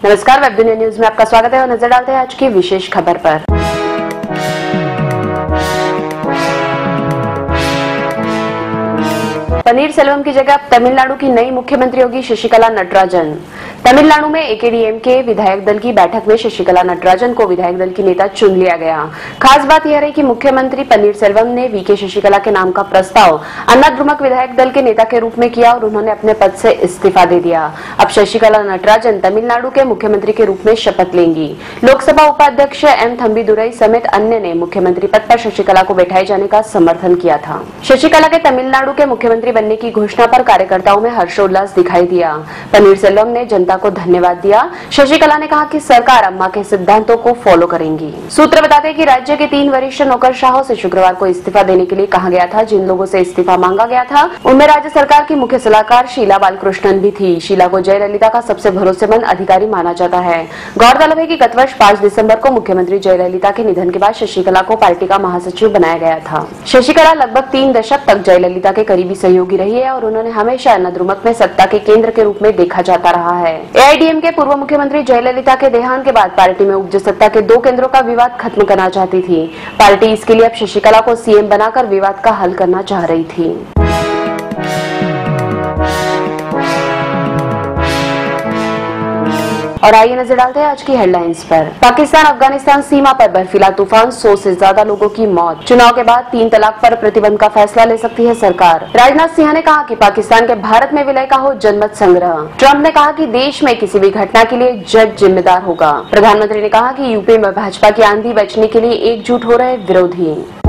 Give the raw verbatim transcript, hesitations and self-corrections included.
नमस्कार, वेब दुनिया न्यूज में आपका स्वागत है और नजर डालते हैं आज की विशेष खबर पर। पनीरसेल्वम की जगह तमिलनाडु की नई मुख्यमंत्री होगी शशिकला नटराजन। तमिलनाडु में एकेडीएमके विधायक दल की बैठक में शशिकला नटराजन को विधायक दल की नेता चुन लिया गया। खास बात यह रही कि मुख्यमंत्री पनीरसेल्वम ने वीके शशिकला के नाम का प्रस्ताव अन्नाद्रुमक विधायक दल के नेता के रूप में किया और उन्होंने अपने पद से इस्तीफा दे दिया। अब शशिकला नटराजन तमिलनाडु के मुख्यमंत्री के रूप में शपथ लेंगी। लोकसभा उपाध्यक्ष एम थम्बीदुरई समेत अन्य ने मुख्यमंत्री पद पर शशिकला को बैठाए जाने का समर्थन किया था। शशिकला के तमिलनाडु के मुख्यमंत्री बनने की घोषणा पर कार्यकर्ताओं में हर्षोल्लास दिखाई दिया। पनीरसेल्वम ने जनता को धन्यवाद दिया। शशिकला ने कहा कि सरकार अम्मा के सिद्धांतों को फॉलो करेंगी। सूत्र बताते हैं कि राज्य के तीन वरिष्ठ नौकरशाहों से शुक्रवार को इस्तीफा देने के लिए कहा गया था। जिन लोगों से इस्तीफा मांगा गया था उनमें राज्य सरकार की मुख्य सलाहकार शीला बालकृष्णन भी थी। शीला को जयललिता का सबसे भरोसेमंद अधिकारी माना जाता है। गौरतलब है कि गत वर्ष पाँच दिसंबर को मुख्यमंत्री जयललिता के निधन के बाद शशिकला को पार्टी का महासचिव बनाया गया था। शशिकला लगभग तीन दशक तक जयललिता के करीबी सहयोगी रही है और उन्होंने हमेशा अन्नाद्रुमक में सत्ता के केंद्र के रूप में देखा जाता रहा है। एआईडीएम के पूर्व मुख्यमंत्री जयललिता के देहांत के बाद पार्टी में उपज सत्ता के दो केंद्रों का विवाद खत्म करना चाहती थी। पार्टी इसके लिए अब शशिकला को सीएम बनाकर विवाद का हल करना चाह रही थी। और आइए नजर डालते हैं आज की हेडलाइंस पर। पाकिस्तान अफगानिस्तान सीमा पर बर्फीला तूफान, सौ से ज्यादा लोगों की मौत। चुनाव के बाद तीन तलाक पर प्रतिबंध का फैसला ले सकती है सरकार। राजनाथ सिंह ने कहा कि पाकिस्तान के भारत में विलय का हो जनमत संग्रह। ट्रंप ने कहा कि देश में किसी भी घटना के लिए जज जिम्मेदार होगा। प्रधानमंत्री ने कहा कि यूपी में भाजपा की आंधी बचने के लिए एकजुट हो रहे विरोधी।